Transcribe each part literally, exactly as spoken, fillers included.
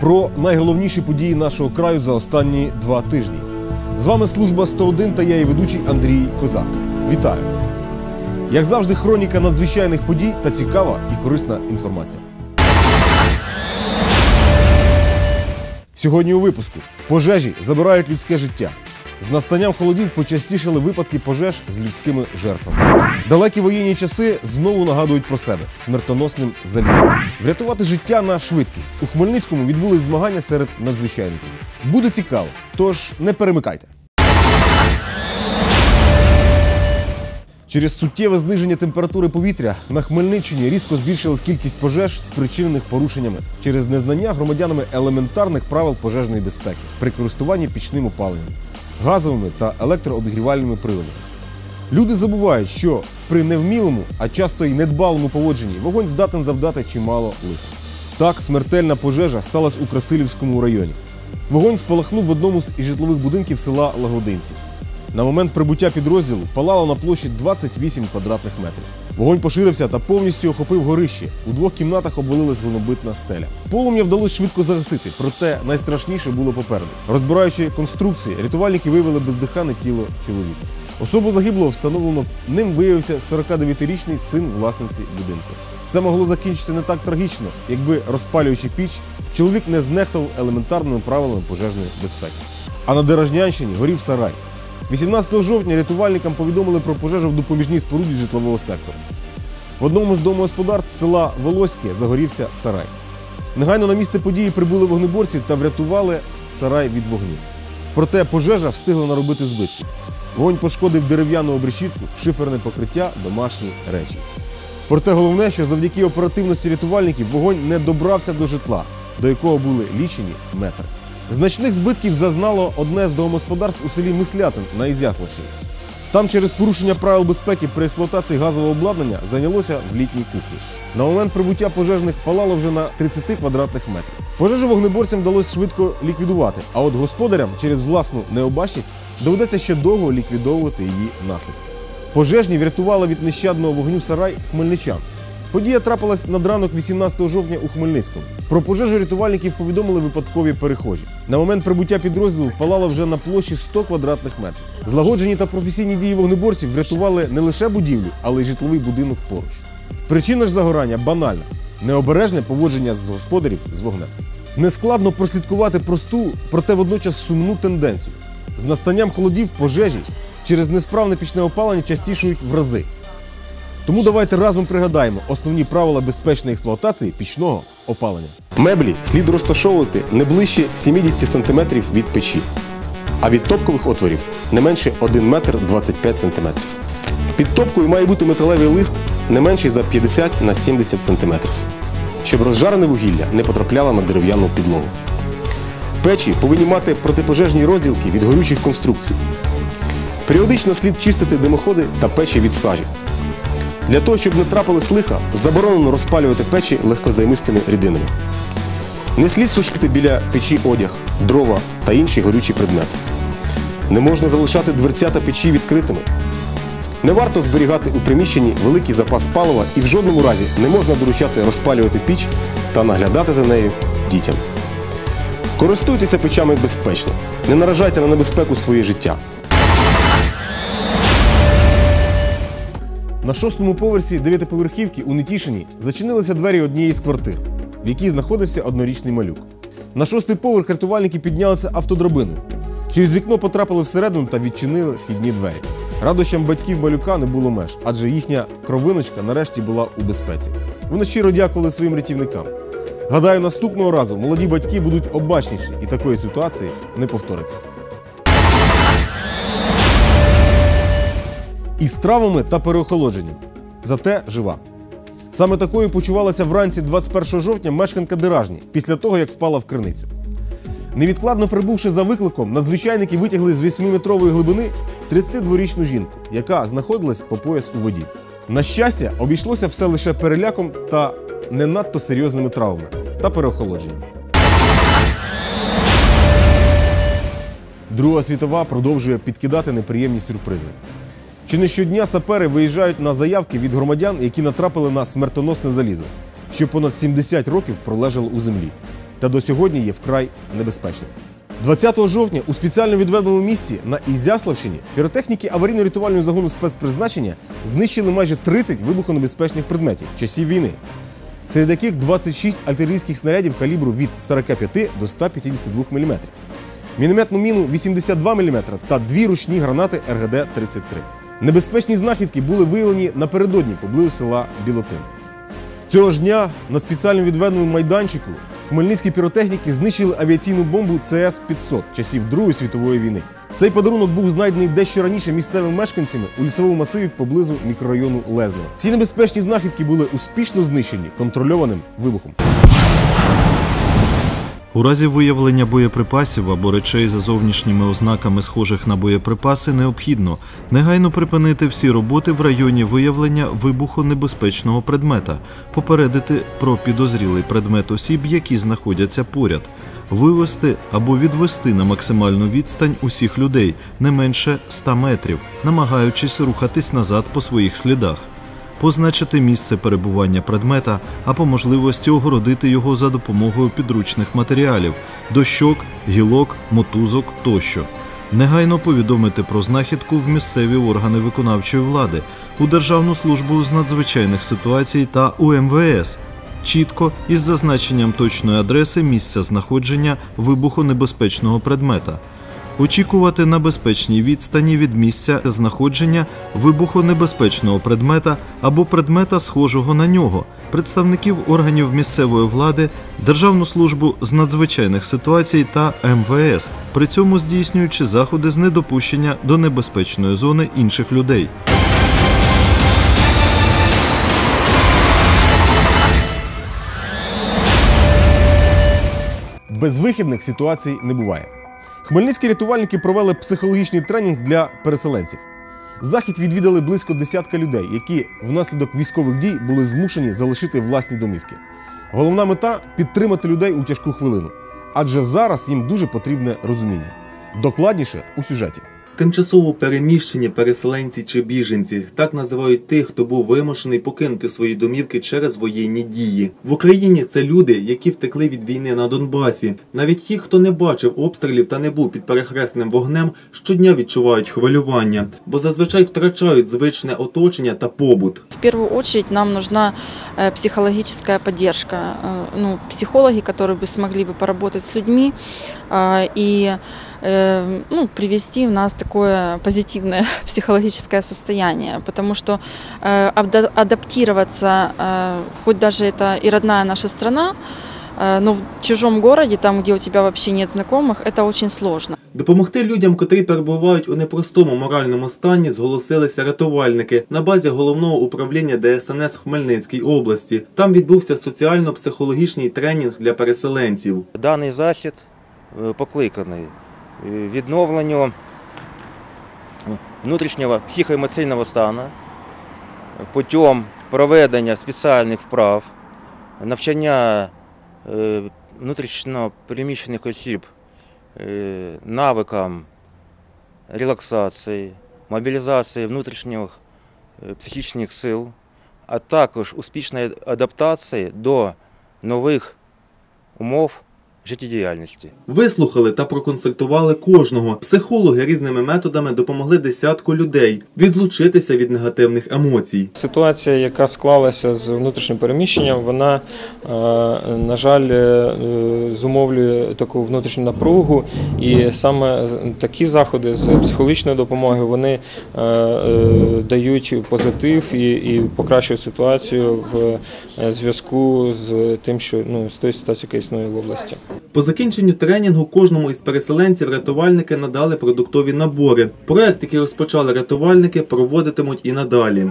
Про найголовніші події нашого краю за останні два тижні. З вами служба сто один та я її ведучий Андрій Козак. Вітаю! Як завжди, хроніка надзвичайних подій та цікава і корисна інформація. Сьогодні у випуску. Пожежі забирають людське життя. З настанням холодів почастішали випадки пожеж з людськими жертвами. Далекі воєнні часи знову нагадують про себе смертоносним залізом. Врятувати життя на швидкість. У Хмельницькому відбулись змагання серед надзвичайників. Буде цікаво, тож не перемикайте. Через суттєве зниження температури повітря на Хмельниччині різко збільшилась кількість пожеж, спричинених порушеннями через незнання громадянами елементарних правил пожежної безпеки при користуванні пічним опаленням, газовими та електрообігрівальними приладами. Люди забувають, що при невмілому, а часто й недбалому поводженні вогонь здатен завдати чимало лиха. Так, смертельна пожежа сталася у Красилівському районі. Вогонь спалахнув в одному з житлових будинків села Лагодинці. На момент прибуття підрозділу палало на площі двадцять вісім квадратних метрів. Вогонь поширився та повністю охопив горище. У двох кімнатах обвалилась глинобитна стеля. Полум'я вдалося швидко загасити, проте найстрашніше було попереду. Розбираючи конструкції, рятувальники виявили бездиханне тіло чоловіка. Особу загиблого встановлено, ним виявився сорокадев'ятирічний син власниці будинку. Все могло закінчитися не так трагічно, якби, розпалюючи піч, чоловік не знехтував елементарними правилами пожежної безпеки. А на Деражнянщині горів сарай. вісімнадцятого жовтня рятувальникам повідомили про пожежу в допоміжній споруді житлового сектору. В одному з домогосподарств села Волоське загорівся сарай. Негайно на місце події прибули вогнеборці та врятували сарай від вогню. Проте пожежа встигла наробити збитків. Вогонь пошкодив дерев'яну обрешітку, шиферне покриття, домашні речі. Проте головне, що завдяки оперативності рятувальників вогонь не добрався до житла, до якого були лічені метри. Значних збитків зазнало одне з домогосподарств у селі Мислятин на Ізяславщині. Там через порушення правил безпеки при експлуатації газового обладнання зайнялося в літній кухні. На момент прибуття пожежних палало вже на тридцяти квадратних метрах. Пожежу вогнеборцям вдалося швидко ліквідувати, а от господарям через власну необачність доведеться ще довго ліквідовувати її наслідки. Пожежні врятували від нещадного вогню сарай хмельничан. Подія трапилась над ранок вісімнадцятого жовтня у Хмельницькому. Про пожежу рятувальників повідомили випадкові перехожі. На момент прибуття підрозділу палало вже на площі сто квадратних метрів. Злагоджені та професійні дії вогнеборців врятували не лише будівлю, але й житловий будинок поруч. Причина ж загорання банальна – необережне поводження з господарів з вогнем. Нескладно прослідкувати просту, проте водночас сумну тенденцію. З настанням холодів пожежі через несправне пічне опалення частішують в рази. Тому давайте разом пригадаємо основні правила безпечної експлуатації пічного опалення. Меблі слід розташовувати не ближче сімдесят сантиметрів від печі, а від топкових отворів не менше один метр двадцять п'ять сантиметрів. Під топкою має бути металевий лист не менший за п'ятдесят на сімдесят сантиметрів, щоб розжарене вугілля не потрапляло на дерев'яну підлогу. Печі повинні мати протипожежні розділки від горючих конструкцій. Періодично слід чистити димоходи та печі від сажі. Для того, щоб не трапилось лиха, заборонено розпалювати печі легкозаймистими рідинами. Не слід сушити біля печі одяг, дрова та інші горючі предмети. Не можна залишати дверцята печі відкритими. Не варто зберігати у приміщенні великий запас палива і в жодному разі не можна доручати розпалювати піч та наглядати за нею дітям. Користуйтеся печами безпечно, не наражайте на небезпеку своє життя. На шостому поверсі дев'ятиповерхівки у Нетішині зачинилися двері однієї з квартир, в якій знаходився однорічний малюк. На шостий поверх рятувальники піднялися автодрабиною. Через вікно потрапили всередину та відчинили вхідні двері. Радощам батьків малюка не було меж, адже їхня кровиночка нарешті була у безпеці. Вони щиро дякували своїм рятівникам. Гадаю, наступного разу молоді батьки будуть обачніші і такої ситуації не повториться. Із травмами та переохолодженням. Зате жива. Саме такою почувалася вранці двадцять першого жовтня мешканка Деражні після того, як впала в криницю. Невідкладно прибувши за викликом, надзвичайники витягли з восьмиметрової глибини тридцятидворічну жінку, яка знаходилась по пояс у воді. На щастя, обійшлося все лише переляком та не надто серйозними травмами та переохолодженням. Друга світова продовжує підкидати неприємні сюрпризи. Чи не щодня сапери виїжджають на заявки від громадян, які натрапили на смертоносне залізо, що понад сімдесят років пролежало у землі. та до сьогодні є вкрай небезпечним. двадцятого жовтня у спеціально відведеному місці на Ізяславщині піротехніки аварійно-рятувального загону спецпризначення знищили майже тридцять вибухонебезпечних предметів часів війни, серед яких двадцять шість артилерійських снарядів калібру від сорока п'яти до ста п'ятдесяти двох міліметрів, мінометну міну вісімдесят два міліметри та дві ручні гранати ер ге де тридцять три. Небезпечні знахідки були виявлені напередодні поблизу села Білотин. Цього ж дня на спеціально відведеному майданчику хмельницькі піротехніки знищили авіаційну бомбу це ес п'ятсот часів Другої світової війни. Цей подарунок був знайдений дещо раніше місцевими мешканцями у лісовому масиві поблизу мікрорайону Лезневе. Всі небезпечні знахідки були успішно знищені контрольованим вибухом. У разі виявлення боєприпасів або речей за зовнішніми ознаками, схожих на боєприпаси, необхідно негайно припинити всі роботи в районі виявлення вибухонебезпечного предмета, попередити про підозрілий предмет осіб, які знаходяться поряд, вивести або відвести на максимальну відстань усіх людей, не менше ста метрів, намагаючись рухатись назад по своїх слідах. Позначити місце перебування предмета, а по можливості огородити його за допомогою підручних матеріалів – дощок, гілок, мотузок тощо. Негайно повідомити про знахідку в місцеві органи виконавчої влади, у Державну службу з надзвичайних ситуацій та у ем ве ес. Чітко із зазначенням точної адреси місця знаходження вибухонебезпечного предмета. Очікувати на безпечній відстані від місця знаходження вибухонебезпечного предмета або предмета, схожого на нього, представників органів місцевої влади, Державну службу з надзвичайних ситуацій та ем ве ес, при цьому здійснюючи заходи з недопущення до небезпечної зони інших людей. Безвихідних ситуацій не буває. Хмельницькі рятувальники провели психологічний тренінг для переселенців. Захід відвідали близько десятка людей, які внаслідок військових дій були змушені залишити власні домівки. Головна мета – підтримати людей у тяжку хвилину, адже зараз їм дуже потрібне розуміння. Докладніше у сюжеті. Тимчасово переміщені переселенці чи біженці – так називають тих, хто був вимушений покинути свої домівки через воєнні дії. В Україні це люди, які втекли від війни на Донбасі. Навіть ті, хто не бачив обстрілів та не був під перехресним вогнем, щодня відчувають хвилювання, бо зазвичай втрачають звичне оточення та побут. В першу чергу нам нужна психологическая поддержка, ну, психологи, которые бы смогли бы поработать с людьми и ну, привести в нас такое позитивное психологическое состояние, потому что э, адаптироваться, э, хоть даже это и родная наша страна, э, но в чужом городе, там, где у тебя вообще нет знакомых, это очень сложно. Допомогти людям, котрі перебувають у непростому моральному стані, зголосилися рятувальники на базі Головного управління де ес ен ес в Хмельницькій області. Там відбувся соціально-психологічний тренінг для переселенців. Даний захід покликаний відновленню внутрішнього психоемоційного стану путем проведення спеціальних вправ, навчання внутрішньо переміщених осіб навикам релаксації, мобілізації внутрішніх психічних сил, а також успішної адаптації до нових умов життєдіяльності. Вислухали та проконсультували кожного. Психологи різними методами допомогли десятку людей відлучитися від негативних емоцій. Ситуація, яка склалася з внутрішнім переміщенням, вона, на жаль, зумовлює таку внутрішню напругу. І саме такі заходи з психологічної допомоги, вони дають позитив і, і покращують ситуацію в зв'язку з тим, що, ну, з тою ситуацією, яка існує в області. По закінченню тренінгу кожному із переселенців рятувальники надали продуктові набори. Проект, який розпочали рятувальники, проводитимуть і надалі.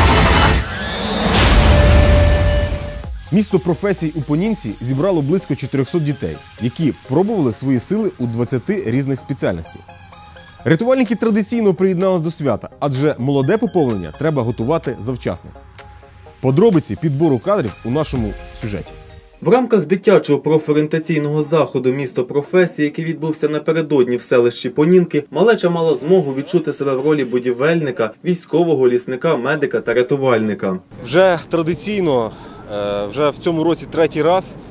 Місто професій у Понінці зібрало близько чотирьохсот дітей, які пробували свої сили у двадцяти різних спеціальностей. Рятувальники традиційно приєднались до свята, адже молоде поповнення треба готувати завчасно. Подробиці підбору кадрів у нашому сюжеті. В рамках дитячого профорієнтаційного заходу «Місто професій», який відбувся напередодні в селищі Понінки, малеча мала змогу відчути себе в ролі будівельника, військового, лісника, медика та рятувальника. Вже традиційно, вже в цьому році третій раз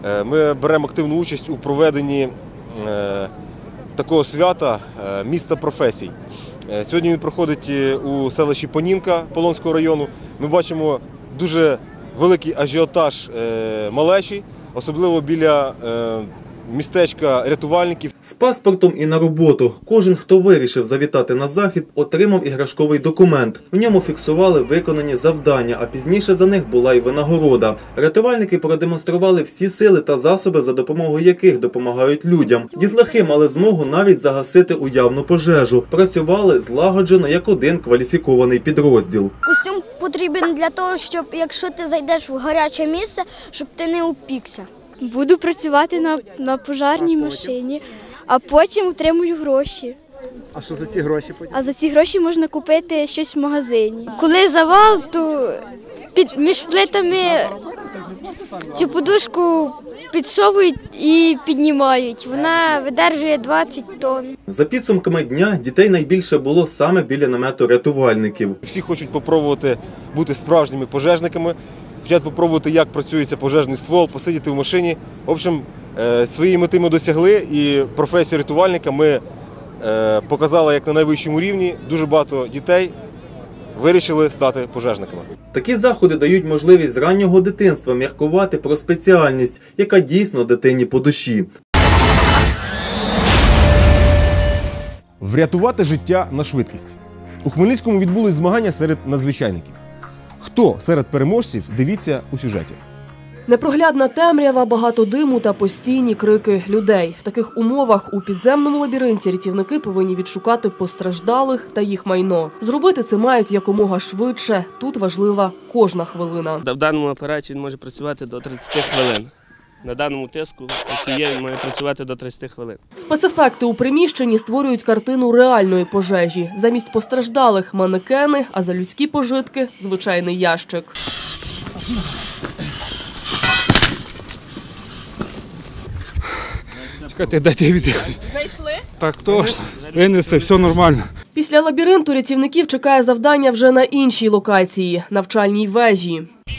Е, Ми беремо активну участь у проведенні е, такого свята е, міста професій. Е, Сьогодні він проходить у селищі Понінка Полонського району. Ми бачимо дуже великий ажіотаж е, малечі, особливо біля е, містечка рятувальників. З паспортом і на роботу. Кожен, хто вирішив завітати на захід, отримав іграшковий документ. В ньому фіксували виконані завдання, а пізніше за них була й винагорода. Рятувальники продемонстрували всі сили та засоби, за допомогою яких допомагають людям. Дітлахи мали змогу навіть загасити уявну пожежу. Працювали злагоджено як один кваліфікований підрозділ. Костюм потрібен для того, щоб якщо ти зайдеш в гаряче місце, щоб ти не упікся. Буду працювати на, на пожарній машині, а потім отримую гроші. А що за ці гроші потім? А за ці гроші можна купити щось в магазині. Коли завал, то під, між плитами цю подушку підсовують і піднімають. Вона видержує двадцять тонн. За підсумками дня, дітей найбільше було саме біля намету рятувальників. Всі хочуть спробувати бути справжніми пожежниками, хочуть спробувати, як працюється пожежний ствол, посидіти в машині. В общем, свої мети ми досягли, і професію рятувальника ми показали як на найвищому рівні. Дуже багато дітей вирішили стати пожежниками. Такі заходи дають можливість з раннього дитинства міркувати про спеціальність, яка дійсно дитині по душі. Врятувати життя на швидкість. У Хмельницькому відбулись змагання серед надзвичайників. Хто серед переможців, дивіться у сюжеті. Непроглядна темрява, багато диму та постійні крики людей. В таких умовах у підземному лабіринті рятівники повинні відшукати постраждалих та їх майно. Зробити це мають якомога швидше. Тут важлива кожна хвилина. В даному апараті він може працювати до тридцяти хвилин. На даному тиску, який є, він має працювати до тридцяти хвилин. Спецефекти у приміщенні створюють картину реальної пожежі. Замість постраждалих – манекени, а за людські пожитки – звичайний ящик. Чекайте, дайте віддихати. Знайшли? Так точно. Винесли, все нормально. Після лабіринту рятівників чекає завдання вже на іншій локації – навчальній вежі.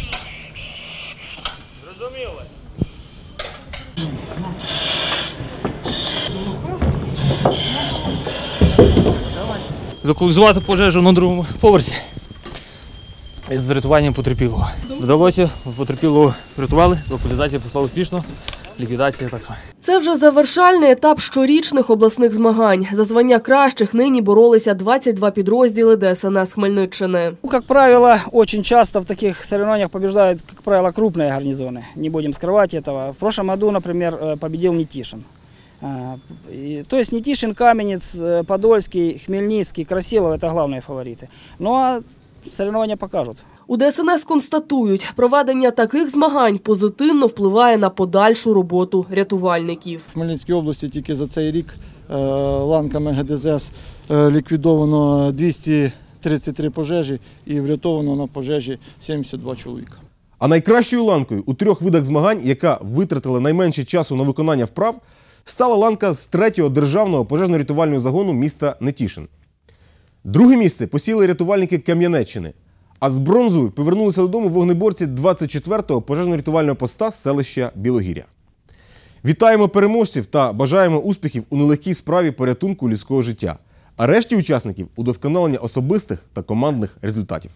Локалізувати пожежу на другому поверсі з врятуванням потерпілого. Вдалося, потерпілого врятували, локалізація пройшла успішно, ліквідація так само. Це вже завершальний етап щорічних обласних змагань. За звання кращих нині боролися двадцять два підрозділи Де Ес Ен Ес Хмельниччини. Как правило, очень часто в таких соревнованиях побеждают, как правило, крупные гарнизоны. Не будем скрывать этого. В прошлом году, например, победил Нетишин. То есть Нетишин, Каменец, Подольский, Хмельницкий, Красилов – это главные фавориты. Ну а соревнования покажут. У Де Ес Ен Ес констатують, проведення таких змагань позитивно впливає на подальшу роботу рятувальників. В Хмельницькій області тільки за цей рік ланками Ге Де Ес Ес ліквідовано двісті тридцять три пожежі і врятовано на пожежі сімдесят два чоловіка. А найкращою ланкою у трьох видах змагань, яка витратила найменше часу на виконання вправ, стала ланка з третього державного пожежно-рятувального загону міста Нетішин. Друге місце посіли рятувальники Кам'янеччини, а з бронзою повернулися додому вогнеборці двадцять четвертого пожежно-рятувального поста з селища Білогір'я. Вітаємо переможців та бажаємо успіхів у нелегкій справі порятунку людського життя, а решті учасників – удосконалення особистих та командних результатів.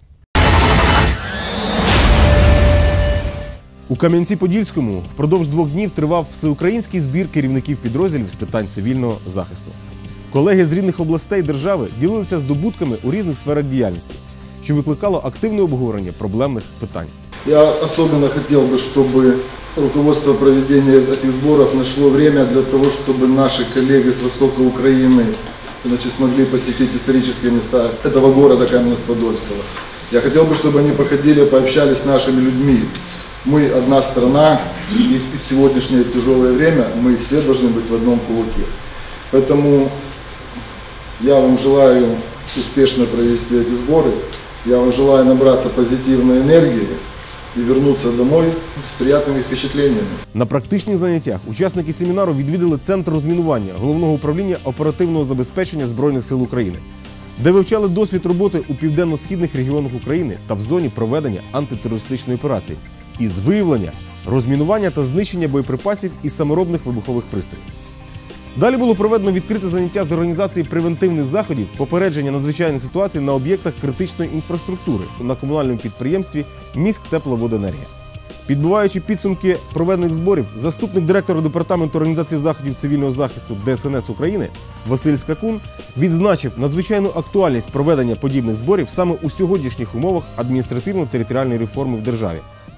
У Кам'янці-Подільському впродовж двох днів тривав всеукраїнський збір керівників підрозділів з питань цивільного захисту. Колеги з різних областей держави ділилися здобутками у різних сферах діяльності, що викликало активне обговорення проблемних питань. Я особенно хотел бы, чтобы руководство проведения этих сборов нашло время для того, чтобы наши коллеги с востока Украины значит, смогли посетить исторические места этого города Каменец-Подольского. Я хотел бы, чтобы они походили, пообщались с нашими людьми. Мы одна страна, и в сегодняшнее тяжелое время мы все должны быть в одном кулаке. Поэтому я вам желаю успешно провести эти сборы, я вам желаю набраться позитивной энергии и вернуться домой с приятными впечатлениями. На практичних заняттях учасники семінару відвідали Центр розмінування Головного управління оперативного забезпечення Збройних сил України, де вивчали досвід роботи у південно-східних регіонах України та в зоні проведення антитерористичної операції із виявлення розмінування та знищення боєприпасів і саморобних вибухових пристроїв. Далі було проведено відкрите заняття з організації превентивних заходів, попередження надзвичайних ситуацій на об'єктах критичної інфраструктури на комунальному підприємстві «Міськтепловоденергія». Підбиваючи підсумки проведених зборів, заступник директора Департаменту організації заходів цивільного захисту Де Ес Ен Ес України Василь Скакун відзначив надзвичайну актуальність проведення подібних зборів саме у сьогоднішніх умовах адміністративно-територіальної реформи в державі.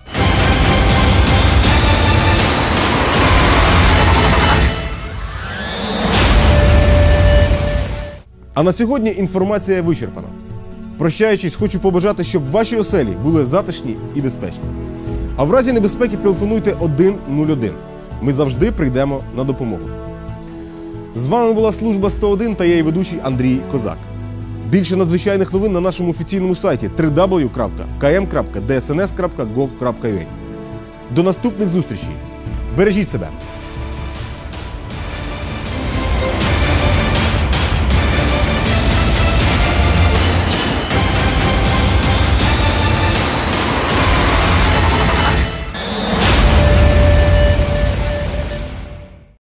А на сьогодні інформація вичерпана. Прощаючись, хочу побажати, щоб ваші оселі були затишні і безпечні. А в разі небезпеки телефонуйте один нуль один. Ми завжди прийдемо на допомогу. З вами була служба сто один та я її ведучий Андрій Козак. Більше надзвичайних новин на нашому офіційному сайті дабл ю дабл ю дабл ю крапка ка ем крапка де ес ен ес крапка гов крапка ю а. До наступних зустрічей. Бережіть себе!